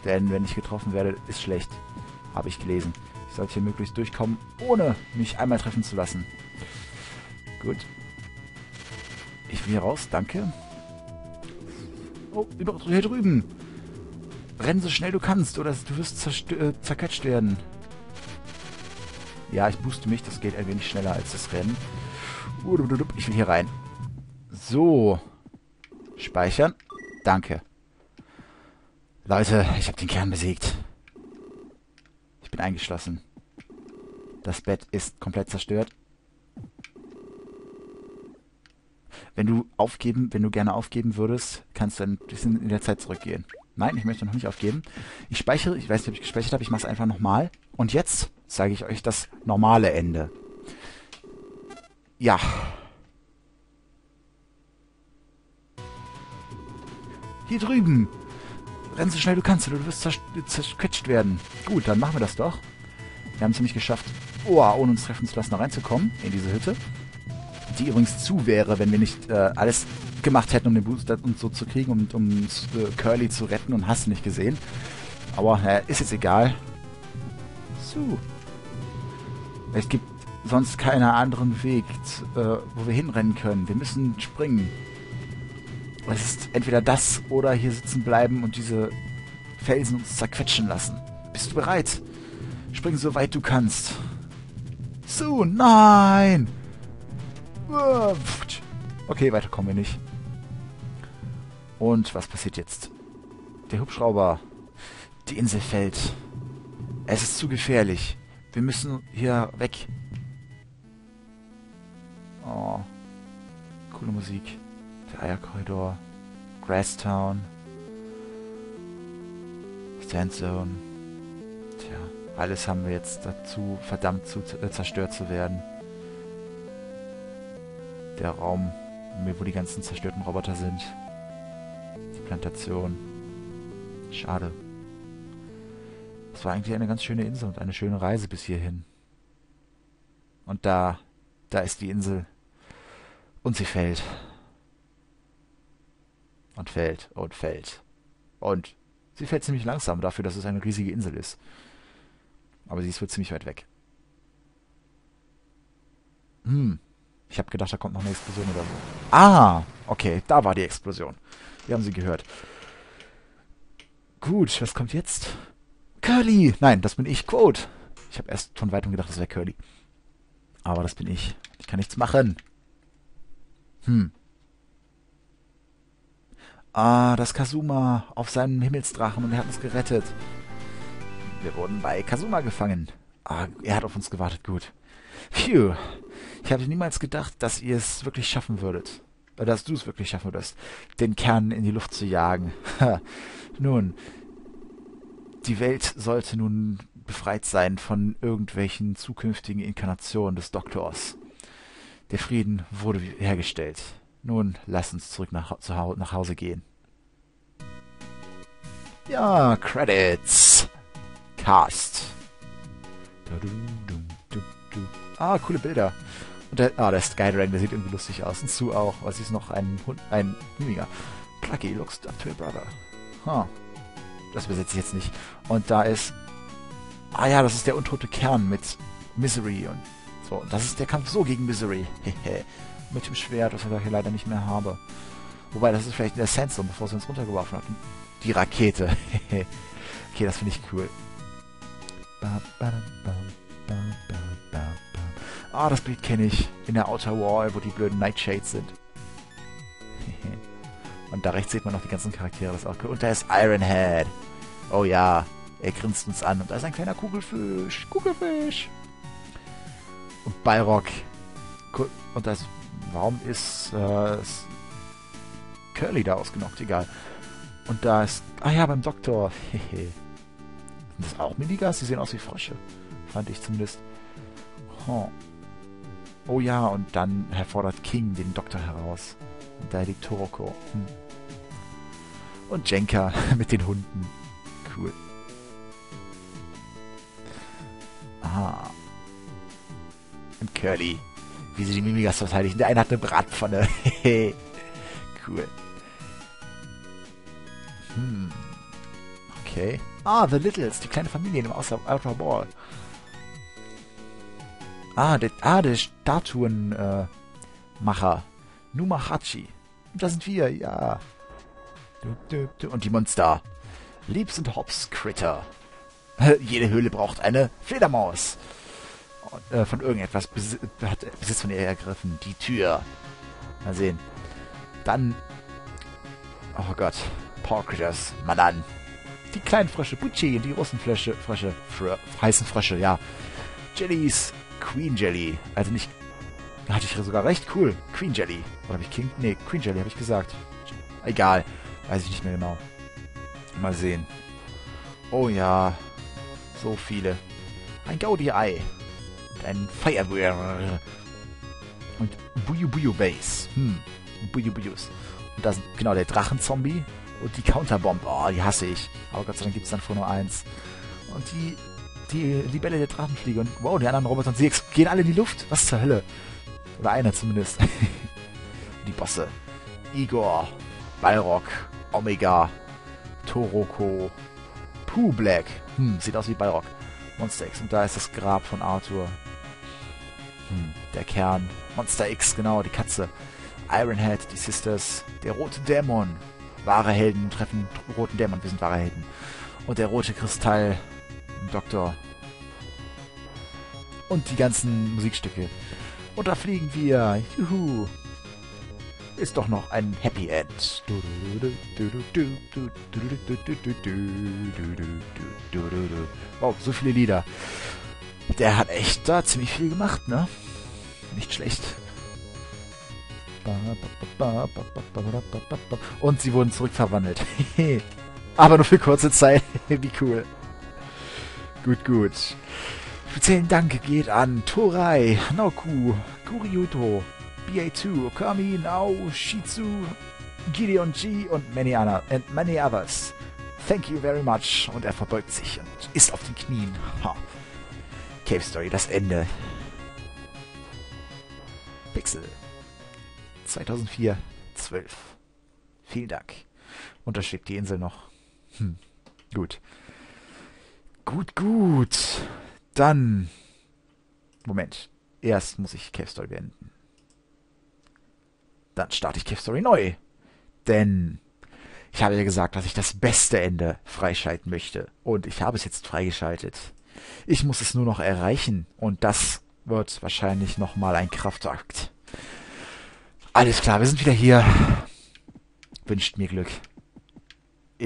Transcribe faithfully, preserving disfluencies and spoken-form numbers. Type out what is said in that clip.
Denn wenn ich getroffen werde, ist schlecht. Habe ich gelesen. Ich sollte hier möglichst durchkommen, ohne mich einmal treffen zu lassen. Gut. Ich will hier raus, danke. Oh, über, hier drüben. Renn so schnell du kannst, oder du wirst äh, zerquetscht werden. Ja, ich booste mich, das geht ein wenig schneller als das Rennen. Ich will hier rein. So. Speichern. Danke. Leute, ich habe den Kern besiegt. Ich bin eingeschlossen. Das Bett ist komplett zerstört. Wenn du aufgeben, wenn du gerne aufgeben würdest, kannst du ein bisschen in der Zeit zurückgehen. Nein, ich möchte noch nicht aufgeben. Ich speichere, ich weiß nicht, ob ich gespeichert habe, ich mache es einfach nochmal. Und jetzt zeige ich euch das normale Ende. Ja. Hier drüben. Renn so schnell du kannst, oder du wirst zerquetscht werden. Gut, dann machen wir das doch. Wir haben es nämlich geschafft, oh, ohne uns treffen zu lassen, da reinzukommen, in diese Hütte. Die übrigens zu wäre, wenn wir nicht äh, alles gemacht hätten, um den Booster und so zu kriegen, um, um äh, Curly zu retten, und hast du nicht gesehen. Aber äh, ist jetzt egal. So. Es gibt sonst keinen anderen Weg, äh, wo wir hinrennen können. Wir müssen springen. Es ist entweder das oder hier sitzen bleiben und diese Felsen uns zerquetschen lassen. Bist du bereit? Spring so weit du kannst. So, nein! Okay, weiter kommen wir nicht. Und was passiert jetzt? Der Hubschrauber. Die Insel fällt. Es ist zu gefährlich. Wir müssen hier weg. Oh. Coole Musik. Der Eierkorridor. Grasstown. Sandzone. Tja, alles haben wir jetzt dazu verdammt zu äh, zerstört zu werden. Der Raum, wo die ganzen zerstörten Roboter sind. Die Plantation. Schade. Es war eigentlich eine ganz schöne Insel und eine schöne Reise bis hierhin. Und da, da ist die Insel. Und sie fällt. Und fällt und fällt. Und sie fällt ziemlich langsam dafür, dass es eine riesige Insel ist. Aber sie ist wohl ziemlich weit weg. Hm. Ich habe gedacht, da kommt noch eine Explosion oder so. Ah, okay, da war die Explosion. Wir haben sie gehört. Gut, was kommt jetzt? Curly! Nein, das bin ich, Quote. Ich habe erst von weitem gedacht, das wäre Curly. Aber das bin ich. Ich kann nichts machen. Hm. Ah, das Kazuma auf seinem Himmelsdrachen, und er hat uns gerettet. Wir wurden bei Kazuma gefangen. Ah, er hat auf uns gewartet, gut. Phew. Ich habe niemals gedacht, dass ihr es wirklich schaffen würdet. Oder dass du es wirklich schaffen würdest, den Kern in die Luft zu jagen. Nun, die Welt sollte nun befreit sein von irgendwelchen zukünftigen Inkarnationen des Doktors. Der Frieden wurde hergestellt. Nun, lasst uns zurück nach, zu ha nach Hause gehen. Ja, Credits. Cast. Ah, coole Bilder. Und der, ah, der Skydragon, der sieht irgendwie lustig aus. Und Sue auch. Was ist noch? Ein Hund, ein Mimiger. Plucky looks up to a brother. Huh. Das übersetze ich jetzt nicht. Und da ist... Ah ja, das ist der untote Kern mit Misery und so. Und das ist der Kampf so gegen Misery. Hehe. Mit dem Schwert, das ich hier leider nicht mehr habe. Wobei, das ist vielleicht in der Sandstorm, bevor sie uns runtergeworfen hatten. Die Rakete. Okay, das finde ich cool. Ah, das Bild kenne ich. In der Outer Wall, wo die blöden Nightshades sind. Und da rechts sieht man noch die ganzen Charaktere. Das ist auch cool. Und da ist Ironhead. Oh ja, er grinst uns an. Und da ist ein kleiner Kugelfisch. Kugelfisch. Und Balrog. Und das... Warum ist äh, Curly da ausgenockt? Egal. Und da ist... Ah ja, beim Doktor. Hehe. Sind das auch Minigas? Die sehen aus wie Frösche. Fand ich zumindest. Oh. Oh ja, und dann herfordert King den Doktor heraus. Und da liegt Toroko. Hm. Und Jenka mit den Hunden. Cool. Aha. Und Curly. Wie sie die Mimigas verteidigen. Der eine hat eine Bratpfanne. Cool. Hm. Okay. Ah, The Littles, die kleine Familie im Outer Outer Ball. Ah, der, ah, der Statuenmacher. Äh, Macher. Numahachi. Da sind wir, ja. Und die Monster. Leaps und Hops Critter. Jede Höhle braucht eine Fledermaus. Und, äh, von irgendetwas Besi hat Besitz von ihr ergriffen. Die Tür. Mal sehen. Dann... Oh Gott. Power Critters. Mann an. Die kleinen Frösche. Bucci. Die großen Frösche. Frösche. Frö heißen Frösche, ja. Jellies. Queen Jelly. Also nicht... Hatte ich sogar recht. Cool. Queen Jelly. Oder habe ich King... Nee, Queen Jelly habe ich gesagt. Egal. Weiß ich nicht mehr genau. Mal sehen. Oh ja. So viele. Ein Gaudi-Ei. Und ein Fireware. Und Buyu Buyu Base. Hm. Buyu Buyus. Und da sind genau der Drachenzombie. Und die Counterbomb. Oh, die hasse ich. Aber Gott sei Dank gibt es dann vor nur eins. Und die... Die Libelle der Drachenfliege. Und wow, die anderen Roboter und sie gehen alle in die Luft. Was zur Hölle? Oder einer zumindest. Die Bosse. Igor. Balrog. Omega. Toroko. Pooh Black. Hm, sieht aus wie Balrog. Monster X. Und da ist das Grab von Arthur. Hm, der Kern. Monster X, genau, die Katze. Ironhead, die Sisters. Der rote Dämon. Wahre Helden treffen roten Dämon. Wir sind wahre Helden. Und der rote Kristall. Doktor. Und die ganzen Musikstücke. Und da fliegen wir. Juhu. Ist doch noch ein Happy End. Wow, so viele Lieder. Der hat echt da ziemlich viel gemacht, ne? Nicht schlecht. Und sie wurden zurückverwandelt. Aber nur für kurze Zeit. Wie cool. Gut, gut. Speziellen Dank geht an Torai, Naoku, Kuriuto, B A zwei, Okami, Nao, Shizu, Gideon G und many, other, and many others. Thank you very much. Und er verbeugt sich und ist auf den Knien. Ha. Cave Story, das Ende. Pixel. zweitausendvier, zwölf. Vielen Dank. Und da schwebt die Insel noch. Hm. Gut. Gut, gut. Dann... Moment. Erst muss ich Cave Story beenden. Dann starte ich Cave Story neu. Denn ich habe ja gesagt, dass ich das beste Ende freischalten möchte. Und ich habe es jetzt freigeschaltet. Ich muss es nur noch erreichen. Und das wird wahrscheinlich nochmal ein Kraftakt. Alles klar, wir sind wieder hier. Wünscht mir Glück.